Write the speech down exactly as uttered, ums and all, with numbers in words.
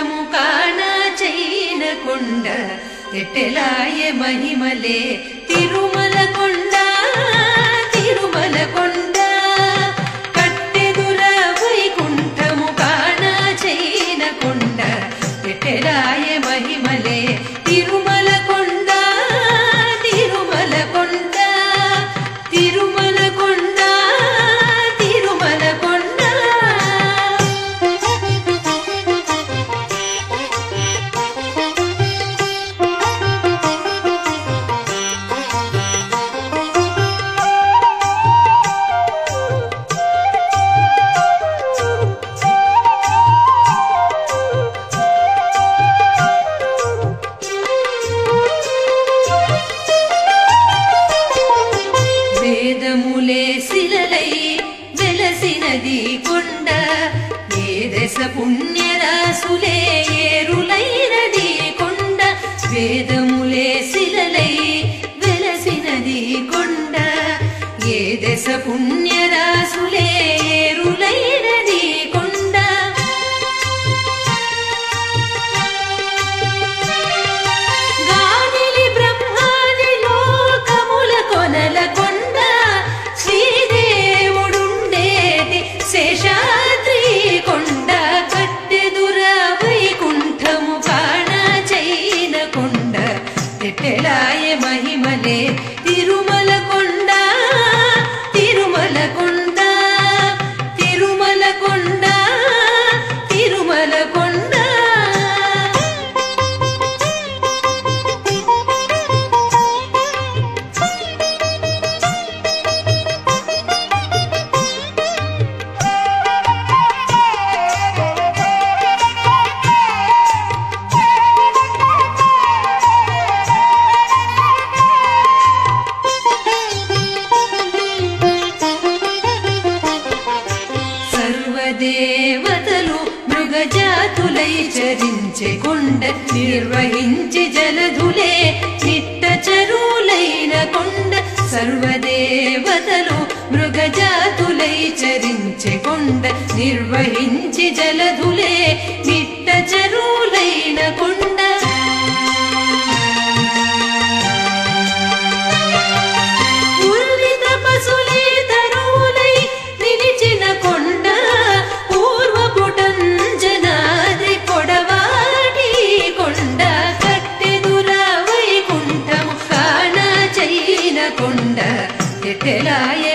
వైకుంఠము కానా చైన కొండ ఎట్టెలాయే మహిమలే తిరుమల కొండ తిరుమల కొండ కట్టెదుర వైకుంఠము కానా చైన కొండ ఎట్టెలాయే మహిమలే తిరుమల కొండ తిరుమల కొండ తిరుమల కొండ తిరుమల కొండ వేదములే శిలలై వెలసినది కొండ ఏ దశ పుణ్యరాసులే ఏరులైనది కొండ వేదములే శిలలై వెలసినది కొండ ఏ దశ పుణ్యరాసులే ఏరులైనది కొండ గాలిలి బ్రహ్మాది లోకముల కొనల కొండ శ్రీదేవుడుండేటి శేషాద్రి కొండ కట్టెదుర వైకుంఠము కానా చైన కొండ ఎట్టెలాయే మహిమలే తిరుమల కొండ తిరుమల కొండ తిరుమల కొండ తిరుమల కొండ సర్వదేవతలు మృగజాతులై చరించే కొండ నిర్వహించి జలధులే నిట్ట చరులైన కొండ సర్వదేవతలు మృగజాతులై చరించే కొండ నిర్వహించి జలధులే నిట్ట చరులైన కొండ ఉర్విత పశులే తరువులై నిలిచిన కొండ పూర్వపుటంజనాద్రి పొడవాటి కొండ కట్టెదుర వైకుంఠము కానా చైన కొండ ఎట్టెలాయే